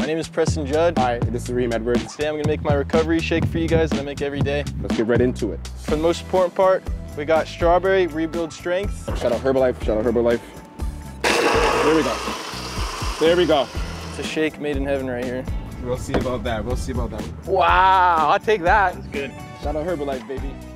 My name is Preston Judd. Hi, this is Reem Edwards. Today I'm gonna make my recovery shake for you guys that I make every day. Let's get right into it. For the most important part, we got strawberry, rebuild strength. Shout out Herbalife, shout out Herbalife. There we go. There we go. It's a shake made in heaven right here. We'll see about that, we'll see about that. Wow, I'll take that. It's good. Shout out Herbalife, baby.